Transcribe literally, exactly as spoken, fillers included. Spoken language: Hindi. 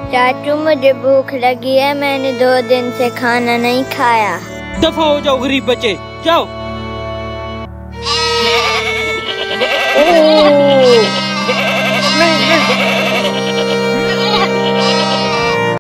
चाचू मुझे भूख लगी है, मैंने दो दिन से खाना नहीं खाया। दफा हो जाओ गरीब बच्चे, जाओ।